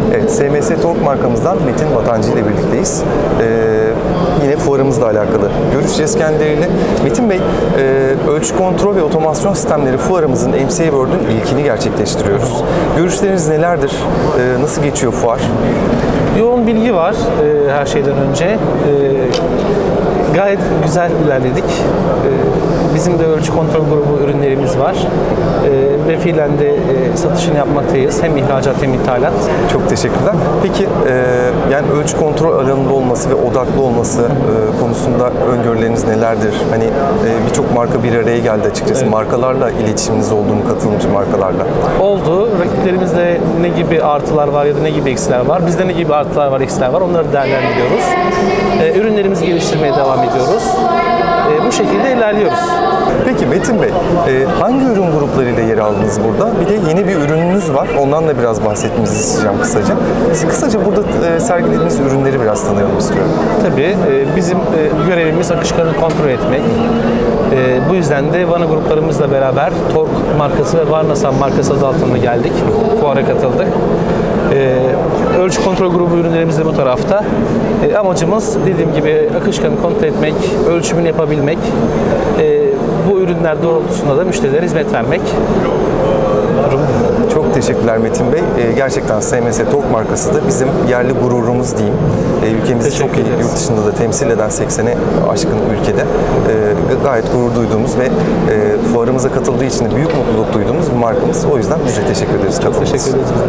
Evet, SMS Tork markamızdan Metin Vatancı ile birlikteyiz. Yine fuarımızla alakalı görüşeceğiz kendileriyle. Metin Bey, ölçü kontrol ve otomasyon sistemleri fuarımızın MCA World'ün ilkini gerçekleştiriyoruz. Görüşleriniz nelerdir? Nasıl geçiyor fuar? Yoğun bilgi var her şeyden önce. Gayet güzel ilerledik. Bizim de ölçü kontrol grubu ürünlerimiz var. Ve fiilen de satışını yapmaktayız. Hem ihracat hem ithalat. Çok teşekkürler. Peki yani ölçü kontrol alanında olması ve odaklı olması konusunda öngörüleriniz nelerdir? Hani birçok marka bir araya geldi açıkçası. Evet. Markalarla iletişiminiz oldu mu, katılımcı markalarla? Oldu. Rakiplerimizde ne gibi artılar var ya da ne gibi eksiler var? Bizde ne gibi artılar var, eksiler var? Onları değerlendiriyoruz. Ürünlerimizi geliştirmeye devam ediyoruz. Bu şekilde ilerliyoruz. Peki Metin Bey, hangi ürün gruplarıyla yer aldınız burada? Bir de yeni bir ürününüz var. Ondan da biraz bahsetmenizi isteyeceğim kısaca. Kısaca burada sergilediğiniz ürünleri biraz tanıyalım istiyorum. Tabii. Bizim görevimiz akışkanı kontrol etmek. Bu yüzden de Vana gruplarımızla beraber Tork markası ve Varnasan markası adı altında geldik. Fuara katıldık. Ölçü kontrol grubu ürünlerimiz de bu tarafta. Amacımız dediğim gibi akışkanı kontrol etmek, ölçümünü yapabilmek, bu ürünler doğrultusunda da müşterilere hizmet vermek. Çok teşekkürler Metin Bey. Gerçekten SMS Tork markası da bizim yerli gururumuz diyeyim. Ülkemizi çok iyi, yurt dışında da temsil eden 80'e aşkın ülkede gayet gurur duyduğumuz ve fuarımıza katıldığı için de büyük mutluluk duyduğumuz bir markamız. O yüzden biz de teşekkür ederiz. Çok teşekkür ederiz.